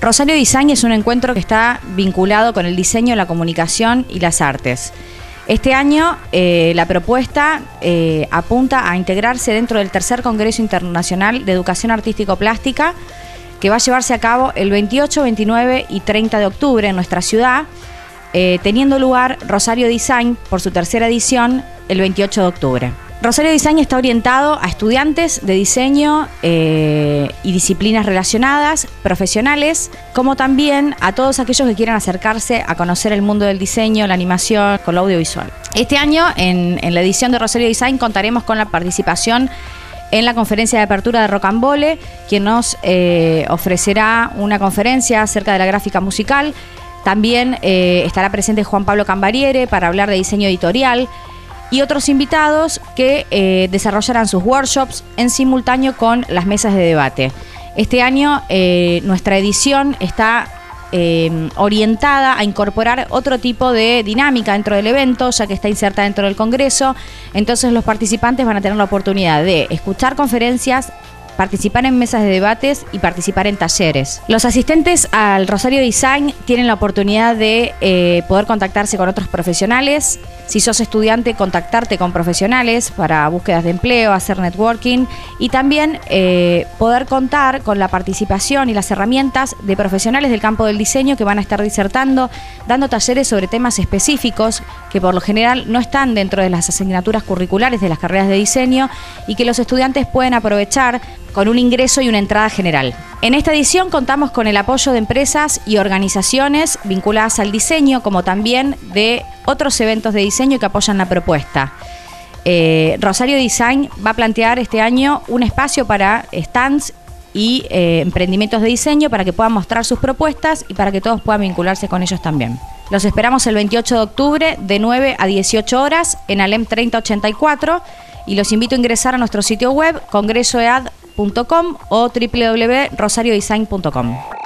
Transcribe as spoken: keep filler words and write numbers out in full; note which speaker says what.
Speaker 1: Rosario Design es un encuentro que está vinculado con el diseño, la comunicación y las artes. Este año eh, la propuesta eh, apunta a integrarse dentro del tercer Congreso Internacional de Educación Artístico-Plástica, que va a llevarse a cabo el veintiocho, veintinueve y treinta de octubre en nuestra ciudad, eh, teniendo lugar Rosario Design por su tercera edición el veintiocho de octubre. Rosario Design está orientado a estudiantes de diseño eh, y disciplinas relacionadas, profesionales, como también a todos aquellos que quieran acercarse a conocer el mundo del diseño, la animación, con lo audiovisual. Este año, en, en la edición de Rosario Design, contaremos con la participación en la conferencia de apertura de Rocambole, quien nos eh, ofrecerá una conferencia acerca de la gráfica musical. También eh, estará presente Juan Pablo Cambariere para hablar de diseño editorial, y otros invitados que eh, desarrollarán sus workshops en simultáneo con las mesas de debate. Este año eh, nuestra edición está eh, orientada a incorporar otro tipo de dinámica dentro del evento, ya que está inserta dentro del Congreso. Entonces los participantes van a tener la oportunidad de escuchar conferencias, participar en mesas de debates y participar en talleres. Los asistentes al Rosario Design tienen la oportunidad de eh, poder contactarse con otros profesionales. Si sos estudiante, contactarte con profesionales para búsquedas de empleo, hacer networking y también eh, poder contar con la participación y las herramientas de profesionales del campo del diseño que van a estar disertando, dando talleres sobre temas específicos que por lo general no están dentro de las asignaturas curriculares de las carreras de diseño y que los estudiantes pueden aprovechar con un ingreso y una entrada general. En esta edición contamos con el apoyo de empresas y organizaciones vinculadas al diseño, como también de otros eventos de diseño que apoyan la propuesta. Eh, Rosario Design va a plantear este año un espacio para stands y eh, emprendimientos de diseño para que puedan mostrar sus propuestas y para que todos puedan vincularse con ellos también. Los esperamos el veintiocho de octubre de nueve a dieciocho horas en Alem treinta ochenta y cuatro y los invito a ingresar a nuestro sitio web congreso e a d punto com o w w w punto rosario design punto com.